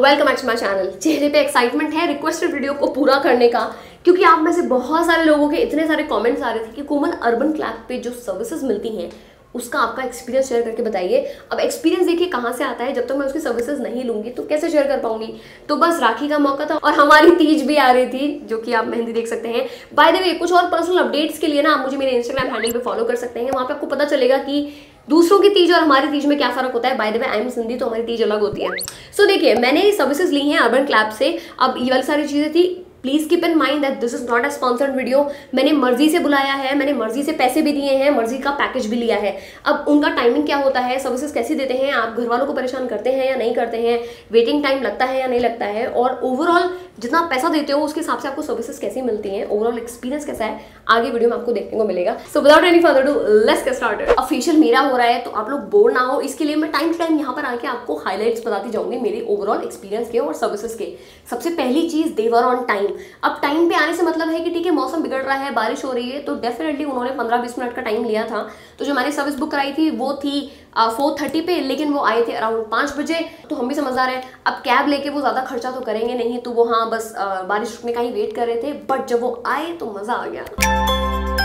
Welcome back to my channel. चेहरे पे excitement है रिक्वेस्टेड वीडियो को पूरा करने का, क्योंकि आप में से बहुत सारे लोगों के इतने सारे कमेंट्स आ रहे थे कि कोमल अर्बन क्लैप पे जो सर्विसेज मिलती हैं उसका आपका एक्सपीरियंस शेयर करके बताइए। अब एक्सपीरियंस देखिए कहाँ से आता है, जब तक मैं उसकी सर्विसेज नहीं लूंगी तो कैसे शेयर कर पाऊंगी। तो बस राखी का मौका था और हमारी तीज भी आ रही थी, जो कि आप मेहंदी देख सकते हैं। बाय द वे, कुछ और पर्सनल अपडेट्स के लिए ना आप मुझे मेरे इंस्टाग्राम हैंडल पे फॉलो कर सकते हैं। वहाँ पे आपको पता चलेगा कि दूसरों की तीज और हमारी तीज में क्या फर्क होता है। By the way, I am Sindhi, तो हमारी तीज अलग होती है। सो देखिए, मैंने सर्विसेज ली हैं अर्बन क्लैप से। अब ये वाली सारी चीजें थी, please keep in mind that this is not a sponsored video. मैंने मर्जी से बुलाया है, मैंने मर्जी से पैसे भी दिए हैं, मर्जी का पैकेज भी लिया है। अब उनका टाइमिंग क्या होता है, सर्विसेज कैसी देते हैं, आप घर वालों को परेशान करते हैं या नहीं करते हैं, वेटिंग टाइम लगता है या नहीं लगता है, और ओवरऑल जितना पैसा देते हो उसके हिसाब से आपको सर्विसेज कैसी मिलती हैं, ओवरऑल एक्सपीरियंस कैसा है, आगे वीडियो में आपको देखने को मिलेगा। So without any further do, let's get started. अब फेशियल मेरा हो रहा है तो आप लोग बोर ना हो, इसके लिए मैं टाइम टू टाइम यहाँ पर आके आपको हाईलाइट्स बताती जाऊंगी मेरे ओवरऑल एक्सपीरियंस के और सर्विसेज के। सबसे पहली चीज, दे वर ऑन टाइम। अब टाइम पे आने से मतलब है कि ठीक है मौसम बिगड़ रहा है, बारिश हो रही है, तो डेफिनेटली उन्होंने 15-20 मिनट का टाइम लिया था। तो जो मैंने सर्विस बुक कराई थी वो थी 4:30 पे, लेकिन वो आए थे अराउंड 5 बजे। तो हम भी समझदार हैं, अब कैब लेके वो ज़्यादा खर्चा तो करेंगे नहीं, तो वो हाँ बस बारिश रुकने का ही वेट कर रहे थे। बट जब वो आए तो मज़ा आ गया।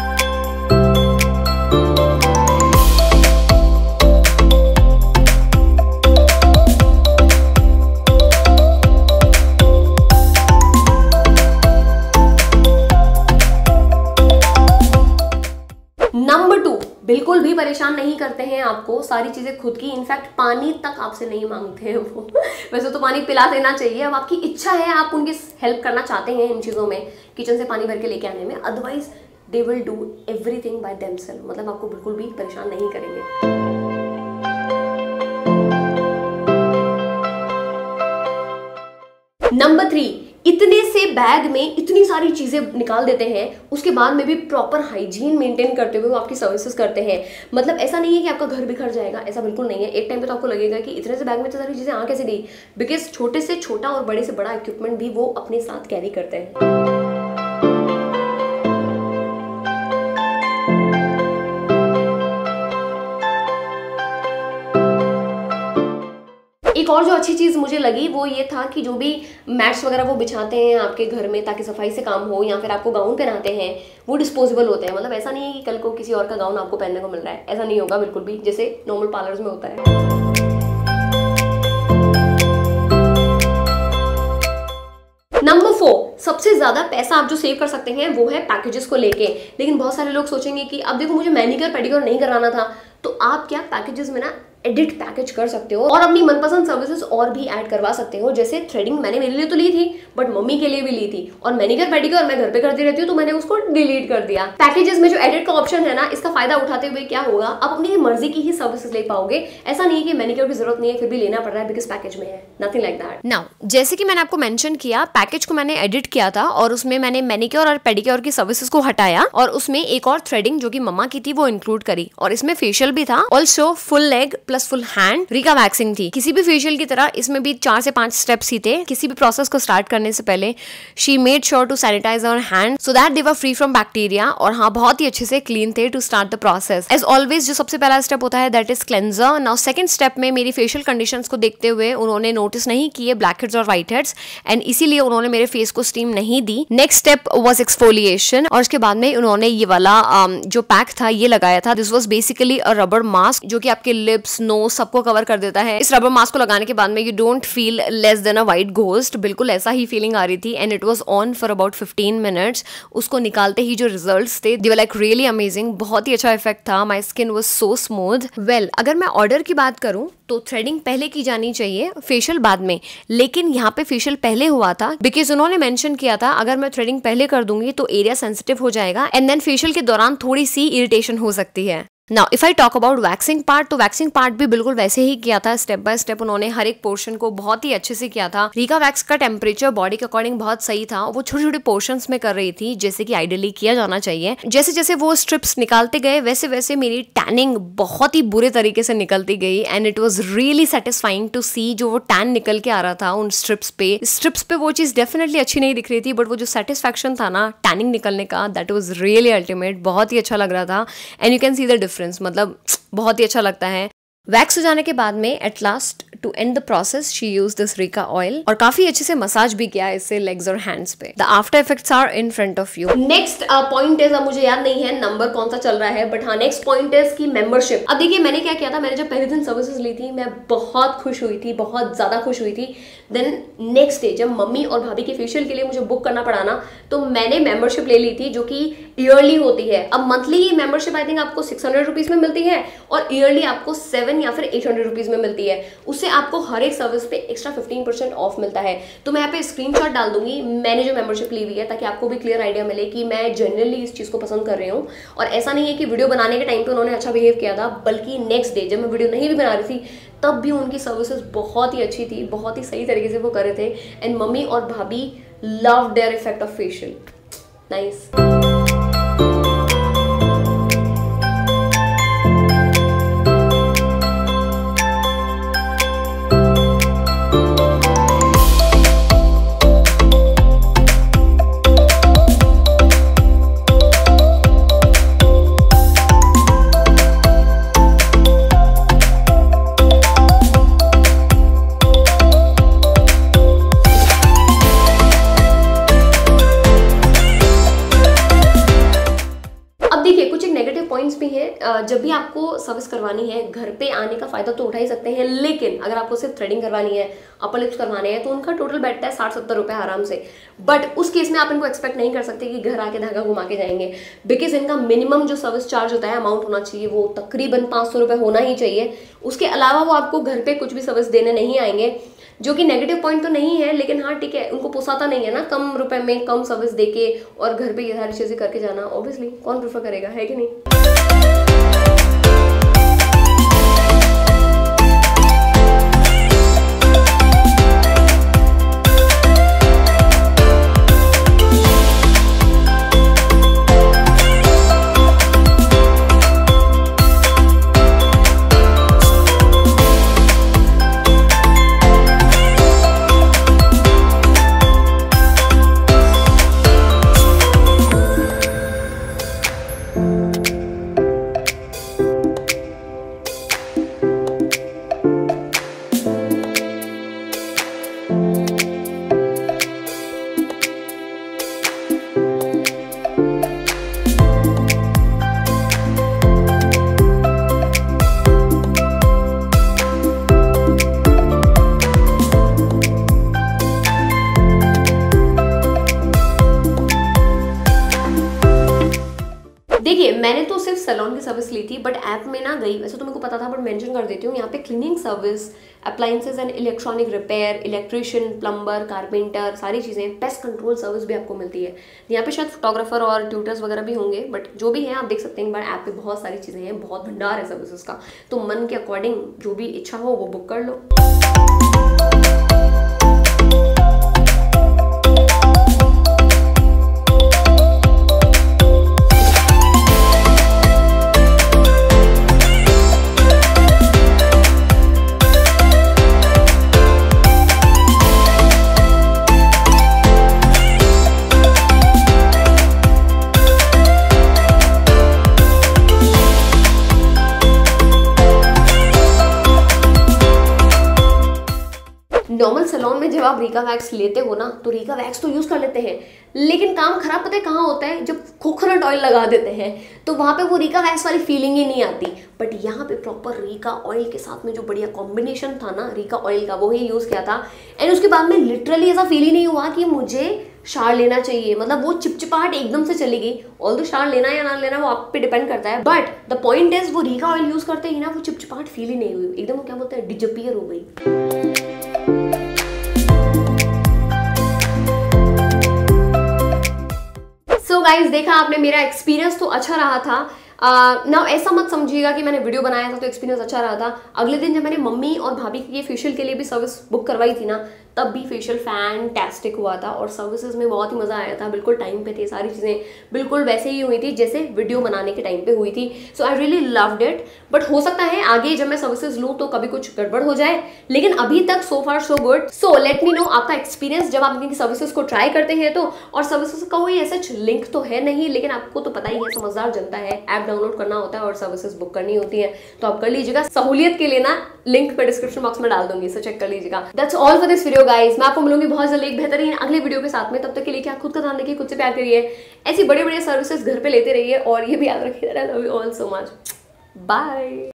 नंबर 2, बिल्कुल भी परेशान नहीं करते हैं आपको, सारी चीजें खुद की, इनफैक्ट पानी तक आपसे नहीं मांगते हैं वो। वैसे तो पानी पिला देना चाहिए, अब आपकी इच्छा है, आप उनकी हेल्प करना चाहते हैं इन चीज़ों में, किचन से पानी भर के लेके आने में, otherwise they will do everything by themselves. मतलब आपको बिल्कुल भी परेशान नहीं करेंगे। नंबर 3, इतने से बैग में इतनी सारी चीजें निकाल देते हैं, उसके बाद में भी प्रॉपर हाइजीन मेंटेन करते हुए वो आपकी सर्विसेज करते हैं। मतलब ऐसा नहीं है कि आपका घर बिखर जाएगा, ऐसा बिल्कुल नहीं है। एक टाइम पे तो आपको लगेगा कि इतने से बैग में इतनी सारी चीजें आ कैसे गई, बिकॉज छोटे से छोटा और बड़े से बड़ा इक्विपमेंट भी वो अपने साथ कैरी करते हैं। एक और जो अच्छी चीज़ मुझे लगी वो ये था कि जो भी मैट्स वगैरह वो बिछाते हैं आपके घर में ताकि सफाई से काम हो, या फिर आपको गाउन पहनाते हैं, वो डिस्पोजेबल होते हैं। मतलब ऐसा नहीं है कि कल को किसी और का गाउन आपको पहनने को मिल रहा है, ऐसा नहीं होगा बिल्कुल भी, जैसे नॉर्मल पार्लर्स में होता है। नंबर 4, सबसे ज्यादा पैसा आप जो सेव कर सकते हैं वो है पैकेजेस को लेके। लेकिन बहुत सारे लोग सोचेंगे कि अब देखो मुझे मैनिक्योर पेडिक्योर नहीं करवाना था, तो आप क्या पैकेजेस में ना एडिट पैकेज कर सकते हो और अपनी मनपसंद सर्विसेज और भी ऐड करवा सकते हो। जैसे थ्रेडिंग मैंने मेरे लिए तो ली थी, बट मम्मी के लिए भी ली थी, और मैनिक्योर पेडिक्योर मैं घर पे करती रहती हूँ तो मैंने उसको डिलीट कर दिया। पैकेजेस में जो एडिट का ऑप्शन है ना, इसका फायदा उठाते हुए क्या होगा, आप अपनी मर्जी की ही सर्विसेज ले पाओगे। ऐसा नहीं है कि मैनिक्योर की जरूरत नहीं है फिर भी लेना पड़ रहा है बिकॉज पैकेज में है, नथिंग लाइक दैट। नाउ जैसे कि मैंने आपको मेंशन किया, पैकेज को मैंने एडिट किया था और उसमें मैंने मैनिक्योर और पेडिक्योर की सर्विसेज को हटाया और उसमें एक और थ्रेडिंग जो कि मम्मा की थी वो इंक्लूड करी, और इसमें फेशियल भी था, also full leg plus full hand Rica waxing थी। किसी भी फेशियल की तरह इसमें भी 4 से 5 स्टेप्स ही थे। किसी भी प्रोसेस को स्टार्ट करने से पहले she made sure to sanitize our hand so that they were free from bacteria, और हाँ बहुत ही अच्छे से क्लीन थे to start the process. As always जो सबसे पहला स्टेप होता है that is cleanser. Now second step में मेरी फेशियल कंडीशंस को देखते हुए उन्होंने नोटिस नहीं किए ब्लैक हेड्स और व्हाइट हेड्स, एंड इसीलिए उन्होंने मेरे फेस को स्टीम नहीं दी। नेक्स्ट स्टेप वाज एक्सफोलिएशन, और उसके बाद में उन्होंने ये वाला जो पैक था ये लगाया था। This was basically a rubber mask जो कि आपके लिप्स, नोज सबको कवर कर देता है। इस रबर मास्क को लगाने के बाद में you don't feel less than a white ghost, बिल्कुल ऐसा ही फीलिंग आ रही थी, and it was on for about 15 minutes. उसको निकालते ही जो रिजल्ट्स थे they were like really amazing, बहुत ही अच्छा इफेक्ट था। My skin was so smooth. Well, अगर मैं ऑर्डर की बात करूं तो थ्रेडिंग पहले की जानी चाहिए, फेशियल बाद में, लेकिन यहाँ पे फेशियल पहले हुआ था बिकॉज उन्होंने मेंशन किया था अगर मैं थ्रेडिंग पहले कर दूंगी तो एरिया सेंसिटिव हो जाएगा, एंड देन फेशियल के दौरान थोड़ी सी इरिटेशन हो सकती है। Now if I talk about waxing part, तो वैक्सिंग पार्ट भी बिल्कुल वैसे ही किया था, स्टेप बाय स्टेप उन्होंने हर एक पोर्शन को बहुत ही अच्छे से किया था। रिका वैक्स का टेम्परेचर बॉडी के अकॉर्डिंग बहुत सही था, वो छोटे छोटे पोर्शंस में कर रही थी जैसे कि आइडियली किया जाना चाहिए। जैसे जैसे वो स्ट्रिप्स निकालते गए वैसे वैसे मेरी टैनिंग बहुत ही बुरे तरीके से निकलती गई, and it was really satisfying to see जो वो टैन निकल के आ रहा था उन स्ट्रिप्स पे वो चीज डेफिनेटली अच्छी नहीं दिख रही थी, बट वो जो सेटिस्फैक्शन था ना टैनिंग निकलने का, दैट वॉज रियली अल्टीमेट, बहुत ही अच्छा लग रहा था, and you can see the difference. मतलब बहुत ही अच्छा लगता है। वैक्स हो जाने के बाद में at last to end the process she use this Rica oil और काफी अच्छे से मसाज भी किया इससे लेग्स और हैंड्स पे। The after effects are in front of you. Next point is, अब मुझे याद नहीं है नंबर कौन सा चल रहा है, बट हाँ नेक्स्ट पॉइंट इज की मेंबरशिप। अब देखिए मैंने क्या किया था, मैंने जब पहले दिन सर्विसेज ली थी मैं बहुत खुश हुई थी, बहुत ज्यादा खुश हुई थी। देन नेक्स्ट डे जब मम्मी और भाभी के फेशियल के लिए मुझे बुक करना पड़ा ना, तो मैंने मेंबरशिप ले ली थी जो कि ईयरली होती है। अब मंथली मेंबरशिप आई थिंक आपको 600 रुपीज में मिलती है और ईयरली आपको 7 या फिर 800 रुपीज में मिलती है। उससे आपको हर एक सर्विस पे एक्स्ट्रा 15% ऑफ मिलता है। तो मैं यहाँ पे स्क्रीनशॉट डाल दूंगी मैंने जो मेंबरशिप ली हुई है, ताकि आपको भी क्लियर आइडिया मिले कि मैं जनरली इस चीज को पसंद कर रही हूँ। और ऐसा नहीं है कि वीडियो बनाने के टाइम पे उन्होंने अच्छा बिहेव किया था, बल्कि नेक्स्ट डे जब मैं वीडियो नहीं भी बना रही थी तब भी उनकी सर्विसेज बहुत ही अच्छी थी, बहुत ही सही तरीके से वो कर रहे थे। एंड मम्मी और भाभी love their effect of facial. Nice. जब भी आपको सर्विस करवानी है घर पे आने का फायदा तो उठा ही सकते हैं, लेकिन अगर आपको सिर्फ थ्रेडिंग करवानी है, अपर लिप्स करवाने हैं, तो उनका टोटल बैठता है 60-70 रुपए आराम से। बट उस केस में आप इनको एक्सपेक्ट नहीं कर सकते कि घर आके धागा घुमा के जाएंगे, बिकॉज इनका मिनिमम जो सर्विस चार्ज होता है अमाउंट होना चाहिए वो तकरीबन 500 रुपए होना ही चाहिए। उसके अलावा वो आपको घर पे कुछ भी सर्विस देने नहीं आएंगे, जो कि नेगेटिव पॉइंट तो नहीं है, लेकिन हाँ ठीक है, उनको पोसाता नहीं है ना कम रुपए में कम सर्विस देके और घर पे ये सारी चीजें करके जाना। ऑब्वियसली कौन प्रेफर करेगा, है कि नहीं। देखिए मैंने तो सिर्फ सैलून की सर्विस ली थी, बट ऐप में ना गई, वैसे तो मेरे को पता था बट मेंशन कर देती हूँ यहाँ पे cleaning service, appliances and electronic repair, electrician, plumber, carpenter, सारी चीज़ें, पेस्ट कंट्रोल सर्विस भी आपको मिलती है। यहाँ पे शायद फोटोग्राफर और ट्यूटर्स वगैरह भी होंगे, बट जो भी है आप देख सकते हैं। बट ऐप पे बहुत सारी चीज़ें हैं, बहुत भंडार है सर्विसेज का, तो मन के अकॉर्डिंग जो भी इच्छा हो वो बुक कर लो। नॉर्मल सैलून में जब आप रीका वैक्स लेते हो ना, तो रीका वैक्स तो यूज़ कर लेते हैं, लेकिन काम खराब पता है कहाँ होता है, जब कोकोनट ऑयल लगा देते हैं तो वहाँ पे वो रीका वैक्स वाली फीलिंग ही नहीं आती। बट यहाँ पे प्रॉपर रीका ऑयल के साथ में जो बढ़िया कॉम्बिनेशन था ना रीका ऑयल का, वो ही यूज़ किया था। एंड उसके बाद में लिटरली ऐसा फील ही नहीं हुआ कि मुझे शार लेना चाहिए, मतलब वो चिपचिपाहट एकदम से चली गई। ऑल्दो शार लेना या ना लेना वो आप पे डिपेंड करता है, बट द पॉइंट इज वो रीका ऑयल यूज़ करते ही ना वो चिपचिपाहट फील ही नहीं हुई, एकदम क्या बोलते हैं डिसअपीयर हो गई। सो गाइज देखा आपने, मेरा एक्सपीरियंस तो अच्छा रहा था। ना ऐसा मत समझिएगा कि मैंने वीडियो बनाया था तो एक्सपीरियंस अच्छा रहा था। अगले दिन जब मैंने मम्मी और भाभी के फेशियल के लिए भी सर्विस बुक करवाई थी ना, तब भी फेशियल फैंटास्टिक हुआ था और सर्विसेज में बहुत ही मज़ा आया था, बिल्कुल टाइम पे थे, सारी चीज़ें बिल्कुल वैसे ही हुई थी जैसे वीडियो बनाने के टाइम पे हुई थी। So I really loved it. But हो सकता है आगे जब मैं सर्विसेज लूँ तो कभी कुछ गड़बड़ हो जाए, लेकिन अभी तक so far so good. So let me know आपका एक्सपीरियंस जब आप इनकी सर्विसेज को ट्राई करते हैं तो। और सर्विसेज का कोई ऐसा लिंक तो है नहीं, लेकिन आपको तो पता ही है, समझदार जनता है, ऐप डाउनलोड करना होता है और सर्विसेज बुक करनी होती है, तो आप कर लीजिएगा। सहूलियत के लिए ना लिंक मैं डिस्क्रिप्शन बॉक्स में डाल दूंगी, सो चेक कर लीजिएगा। That's all for this video guys. मैं आपको मिलूंगी बहुत जल्दी एक बेहतरीन अगले वीडियो के साथ में। तब तक के लिए क्या खुद का ध्यान रखिए, खुद से प्यार करिए, ऐसी बड़े बड़े सर्विसेज घर पे लेते रहिए और ये भी याद रखिए, I love you all so much, bye.